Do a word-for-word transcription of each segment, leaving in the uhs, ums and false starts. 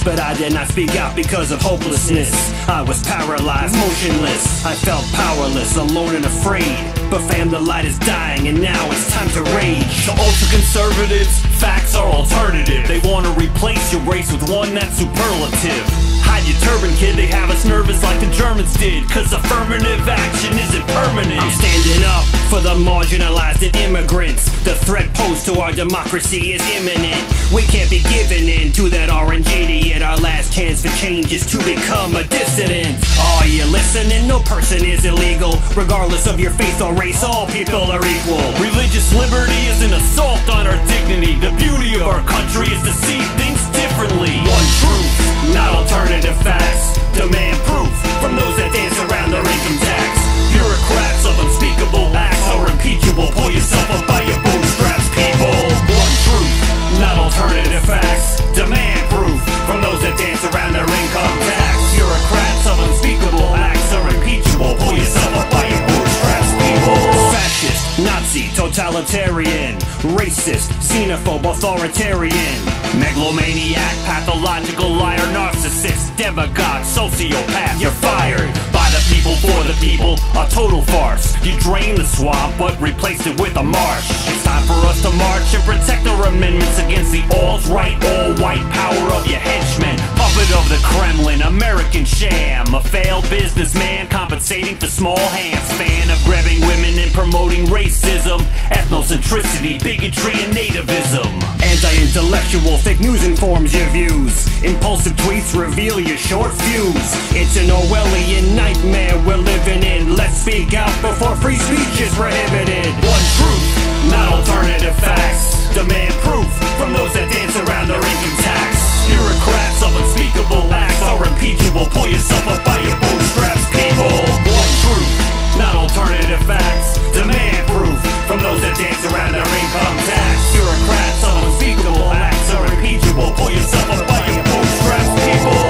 but I did not speak out because of hopelessness. I was paralyzed, motionless. I felt powerless, alone and afraid. But fam, the light is dying and now it's time to rage. To ultra-conservatives, facts are alternative. They want to replace your race with one that's superlative. Hide your turban, kid, they have us nervous like the Germans did, cause affirmative action isn't permanent. I'm standing up for the marginalized and immigrants. The threat posed to our democracy is imminent. We can't be giving in to that orange idiot. Our last chance for change is to become a dissident. Are you listening? No person is illegal. Regardless of your faith or race, all people are equal. Religious liberty is an assault on our dignity. The beauty of our country is to see things differently. One truth, not alternative facts. Demand proof from those that dance around their income tax. Bureaucrats of unspeakable acts are impeachable. Pull yourself up by your bootstraps, people. One truth, not alternative facts. Demand proof from those that dance around their income tax. Bureaucrats of unspeakable acts are impeachable. Pull yourself up by your bootstraps, people. Fascist, Nazi, totalitarian, racist, xenophobe, authoritarian, megalomaniac, pathological liar, narcissist, demagogue, sociopath. You're fired. By the people, for the people, a total farce. You drain the swamp, but replaced it with a marsh. It's time for us to march and protect our amendments against the alt-right, all-white power of your henchmen. Puppet of the Kremlin, American sham, a failed businessman compensating for small hands. Fan of grabbing women and promoting racism, ethnocentricity, bigotry, and nativism. Anti-intellectual fake news informs your views. Impulsive tweets reveal your short fuse. It's an Orwellian nightmare we're living in. Let's speak out before free speech is prohibited. One truth, not alternative facts. Demand proof from those that dance around their income tax. Bureaucrats of unspeakable acts are impeachable. Pull yourself up by your bootstraps, people. One truth, not alternative facts. Demand proof from those that dance around their income tax. Bureaucrats of unspeakable acts are impeachable. Pull yourself up by your bootstraps, people.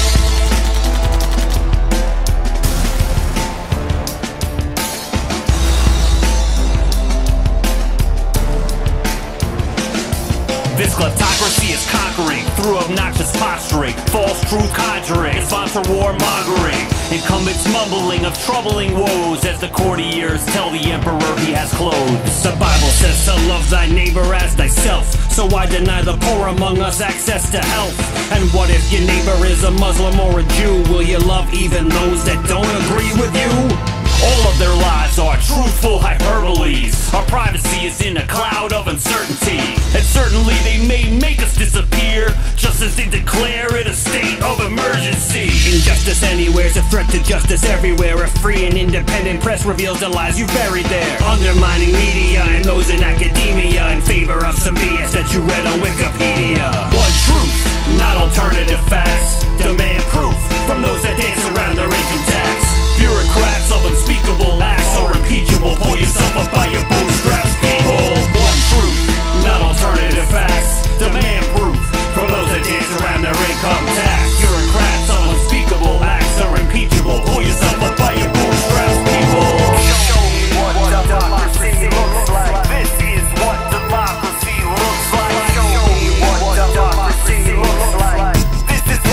This kleptocracy is conquering through obnoxious posturing, false truth conjuring, sponsor warmongering, incumbents mumbling of troubling woes as the courtiers tell the emperor he has clothes. The Bible says to love thy neighbor as thyself, so why deny the poor among us access to health? And what if your neighbor is a Muslim or a Jew? Will you love even those that don't agree with you? All of their lies are truthful hyperboles. Our privacy is in a cloud of uncertainty, and certainly they may make us disappear, just as they declare it a state of emergency. Injustice anywhere's a threat to justice everywhere. A free and independent press reveals the lies you buried there. Undermining media and those in academia in favor of some B S that you read on Wikipedia. One truth, not alternative facts. Demand proof from those that dance around their income tax. Bureaucrats of unspeakable acts are impeachable. Pull yourself up by your bootstraps, people. One truth, not alternative facts. Demand proof from those that dance around their income tax. Bureaucrats of unspeakable acts are impeachable. Pull yourself up by your bootstraps, people. Show me what democracy looks like. This is what democracy looks like. Show me what democracy looks like. This is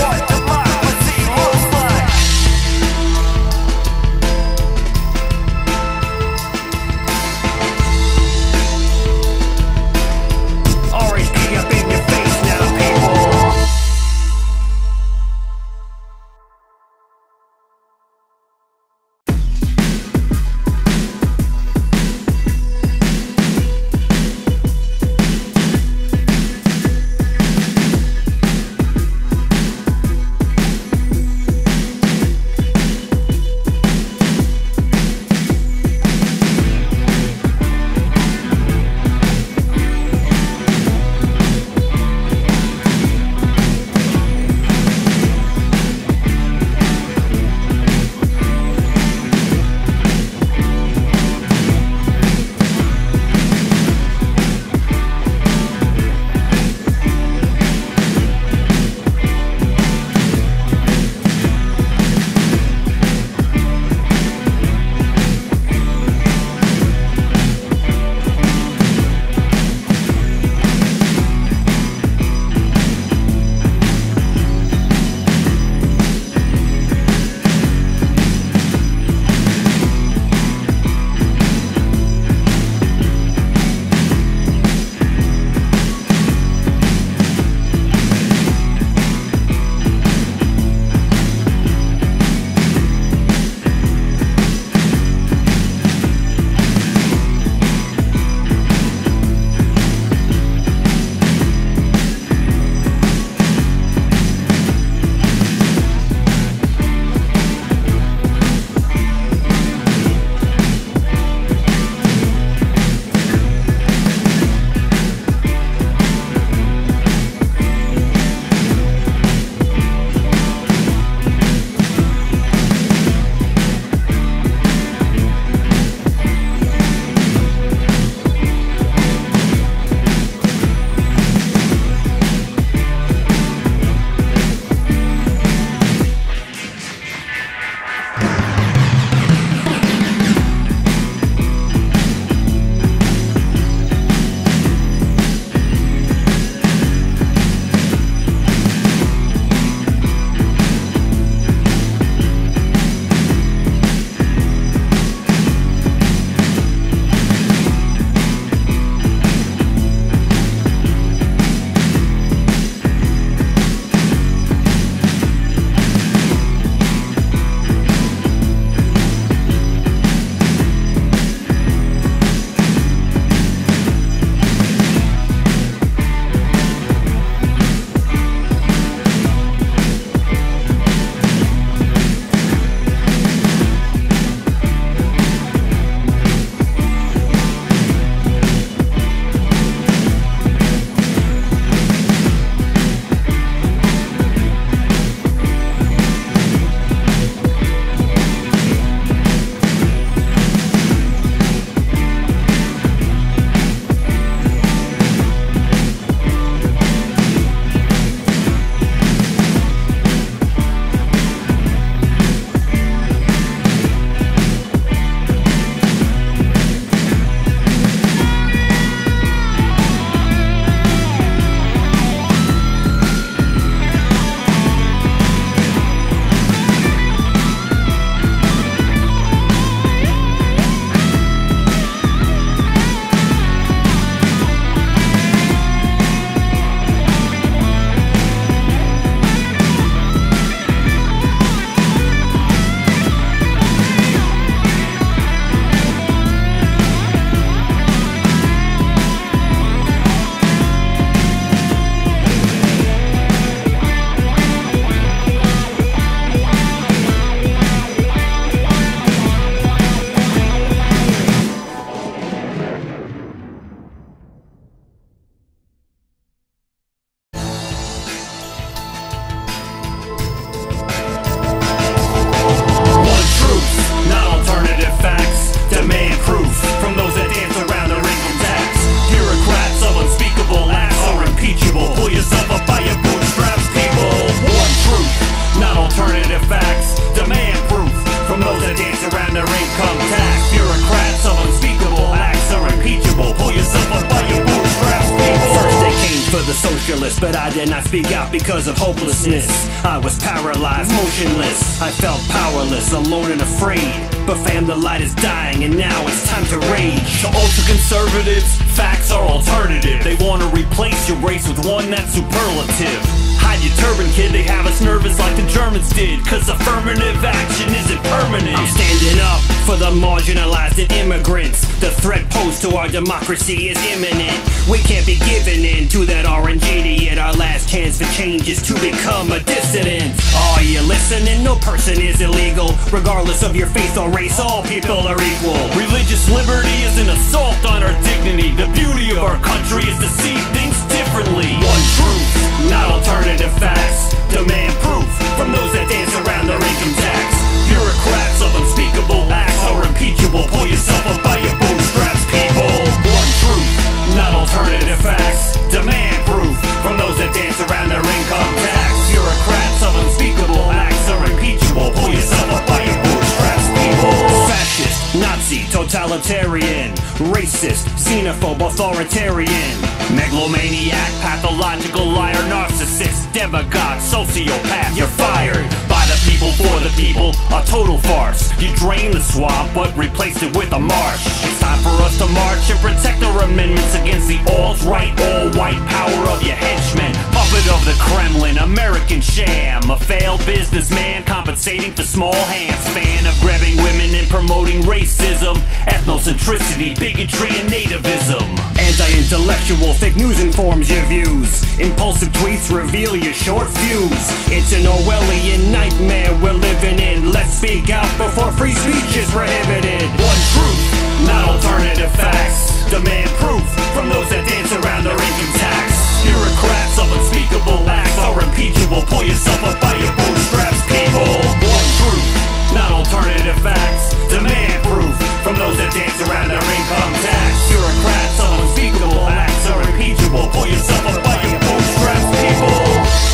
powerless, but I did not speak out because of hopelessness. I was paralyzed, motionless. I felt powerless, alone and afraid. But fam, the light is dying and now it's time to rage. To ultra-conservatives, facts are alternative. They want to replace your race with one that's superlative. Hide your turban, kid, they have us nervous like the Germans did, cause affirmative action isn't permanent. I'm standing up for the marginalized and immigrants. The threat posed to our democracy is imminent. We can't be giving in to that orange idiot. Our last chance for change is to become a dissident. Are you listening? No person is illegal. Regardless of your faith or race, all people are equal. Religious liberty is an assault on our dignity. The beauty of our country is to see things differently. One truth, not alternative facts. Demand proof from those that dance around their income tax. Bureaucrats of unspeakable acts are impeachable. Pull yourself up by your bootstraps, people. One truth, not alternative facts. Demand proof from those that dance around their income tax. Bureaucrats of unspeakable acts are impeachable. Pull yourself up by your bootstraps, people. Fascist, Nazi, totalitarian, racist, xenophobe, authoritarian, megalomaniac, pathological liar, narcissist, demagogue, sociopath. You're fired. By the people, for the people, a total farce. You drain the swamp, but replaced it with a marsh. It's time for us to march and protect our amendments against the alt-right, all-white power of your henchmen. Puppet of the Kremlin, American sham, a failed businessman compensating for small hands. Fan of grabbing women and promoting racism, ethnocentricity, bigotry, and nativism. Anti-intellectual fake news informs your views. Impulsive tweets reveal your short fuse. It's an Orwellian nightmare we're living in. Let's speak out before free speech is prohibited. One truth, not alternative facts. Demand proof from those that dance around their income tax. Bureaucrats of unspeakable acts are impeachable. Pull yourself up by your bootstraps, people. One truth, not alternative facts. Demand proof from those that dance around their income tax. Bureaucrats of unspeakable acts are impeachable. Pull yourself up by your bootstraps, people.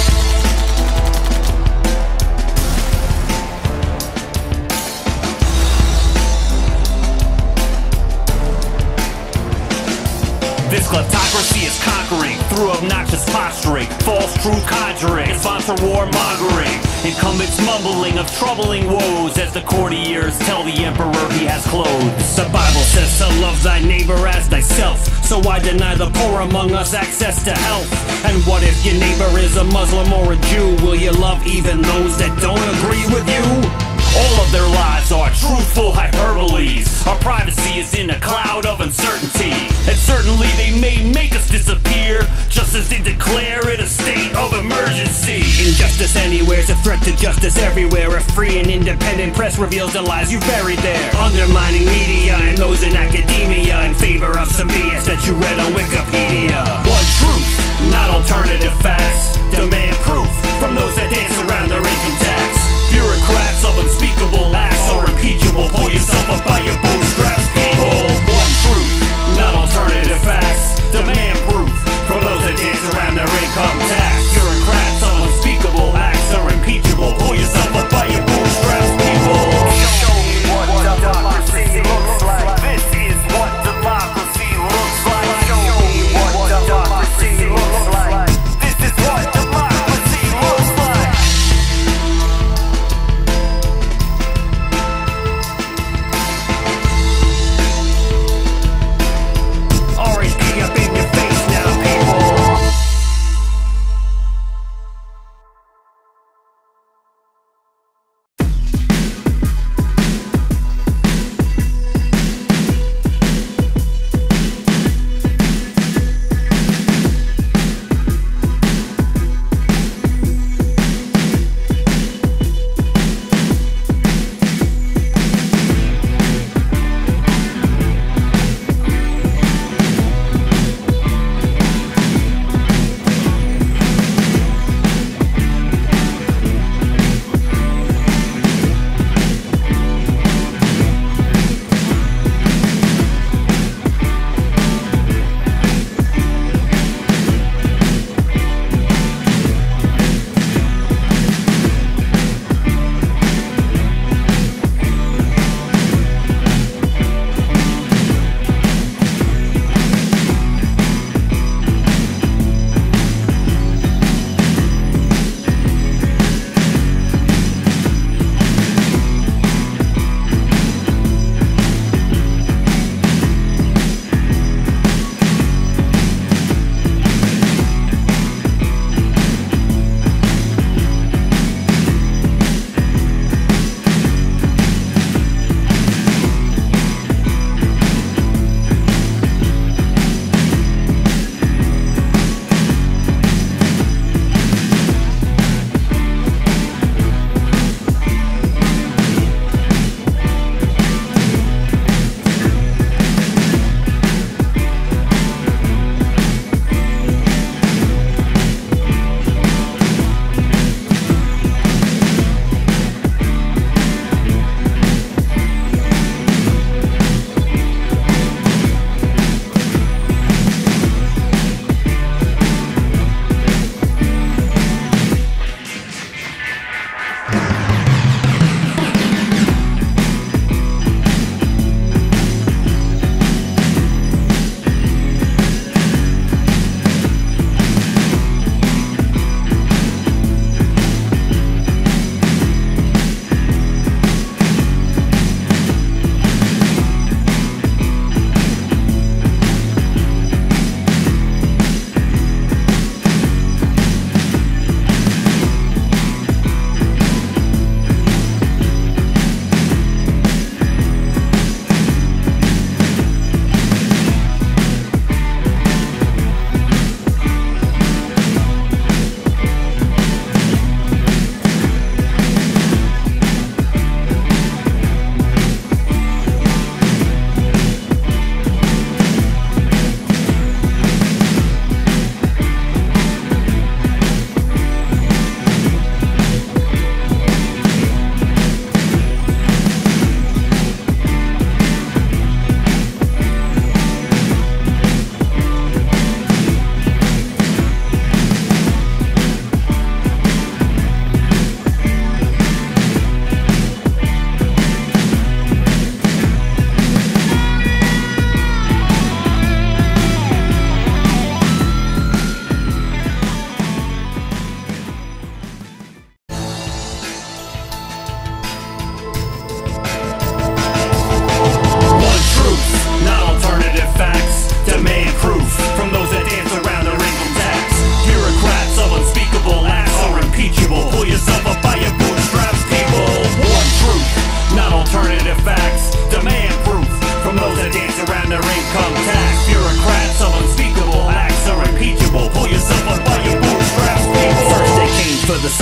This kleptocracy is conquering through obnoxious posturing, false truth conjuring, and sponsor warmongering. Incumbents mumbling of troubling woes as the courtiers tell the emperor he has clothes. The Bible says to love thy neighbor as thyself, so why deny the poor among us access to health? And what if your neighbor is a Muslim or a Jew? Will you love even those that don't agree with you? All of their lives are truthful hyperboles. Our privacy is in a cloud of uncertainty, and certainly they may make us disappear, just as they declare it a state of emergency. Injustice anywhere's a threat to justice everywhere. A free and independent press reveals the lies you buried there. Undermining media and those in academia in favor of some B S that you read on Wikipedia. One truth, not alternative facts. Demand proof from those that dance around their income tax. Bureaucrats of unspeakable acts are impeachable. Pull yourself up by your bootstraps, people. One truth, not alternative facts. Demand proof from those that dance around their income tax. Bureaucrats of unspeakable acts are impeachable. Pull yourself up by your bootstraps, people. Show me what democracy looks like. This is what democracy looks like. Show me what democracy looks like. This is what democracy looks like.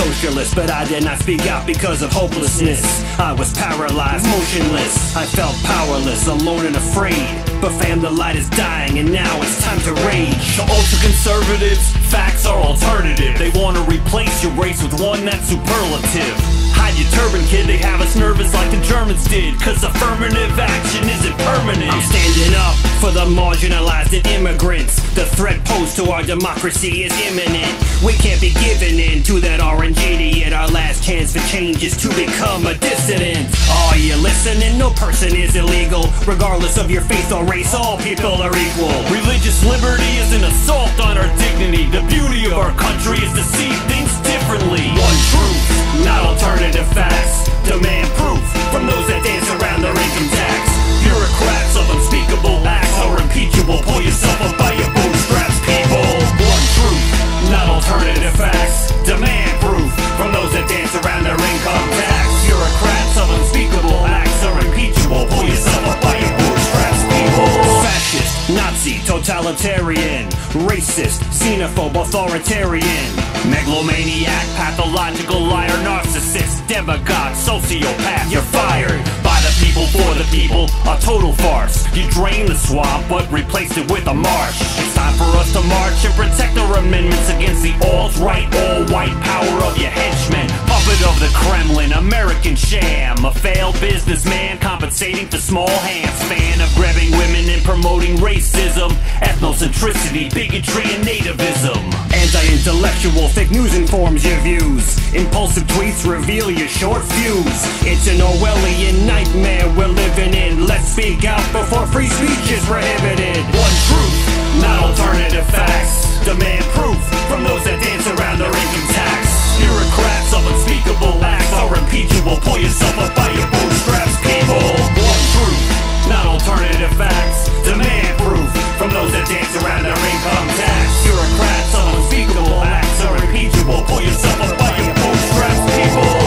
socialist, but I did not speak out because of hopelessness. I was paralyzed, motionless. I felt powerless, alone and afraid. But fam, the light is dying and now it's time to rage. The ultra-conservatives, facts are alternative. They want to replace your race with one that's superlative. Hide your turban, kid, they have us nervous like the Germans did, cause affirmative action isn't permanent. I'm standing up for the marginalized and immigrants. The threat posed to our democracy is imminent. We can't be giving in to that orange idiot. Our last chance for change is to become a dissident. Are you listening? No person is illegal. Regardless of your faith or race, all people are equal. Religious liberty is an assault on our dignity. The beauty of our country is to see things differently. One truth, not alternative facts. Demand proof from those that dance around their income tax. Bureaucrats of unspeakable acts are impeachable. Pull yourself up by your bootstraps, people. One truth, not alternative facts. Demand proof from those that dance around their income tax. Bureaucrats of unspeakable acts are impeachable. Pull yourself up by your bootstraps, people. Fascist, Nazi, totalitarian, racist, xenophobe, authoritarian, megalomaniac, pathological liar, narcissist, demagogue, sociopath. You're fired. By the people, for the people, a total farce. You drain the swamp, but replaced it with a marsh. It's time for us to march and protect our amendments against the alt-right, all-white power of your henchmen. Puppet of the Kremlin, American sham, a failed businessman compensating for small hands. Fan of grabbing women and promoting racism, ethnocentricity, bigotry, and nativism. Anti-intellectual, fake news informs your views. Impulsive tweets reveal your short fuse. It's an Orwellian nightmare we're living in. Let's speak out before free speech is prohibited. One truth, not alternative facts. Demand proof from those that dance around their income tax. Bureaucrats of unspeakable acts are impeachable. Pull yourself up by your bootstraps, people. One truth, not alternative facts. Demand proof from those that dance around their income tax. Bureaucrats of unspeakable acts are impeachable. Pull yourself up by your bootstraps, people.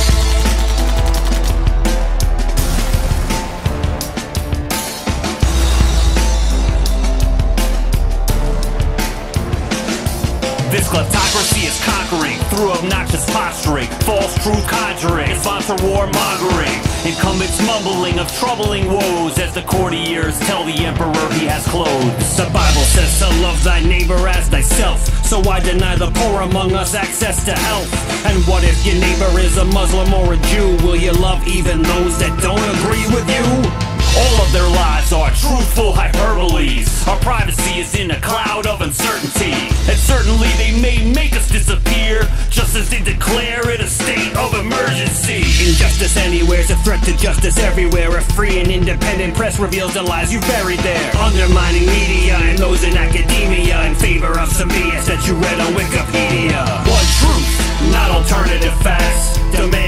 This kleptocracy is conquering through obnoxious posturing, false truth conjuring, and sponsor warmongering. Incumbents mumbling of troubling woes as the courtiers tell the emperor he has clothes. The Bible says to love thy neighbor as thyself, so why deny the poor among us access to health? And what if your neighbor is a Muslim or a Jew? Will you love even those that don't agree with you? All of their lives are truthful hyperboles. Our privacy is in a cloud of uncertainty, and certainly they may make us disappear, just as they declare it a state of emergency. Injustice anywhere is a threat to justice everywhere. A free and independent press reveals the lies you buried there. Undermining media and those in academia in favor of some B S that you read on Wikipedia. One truth, not alternative facts. Demand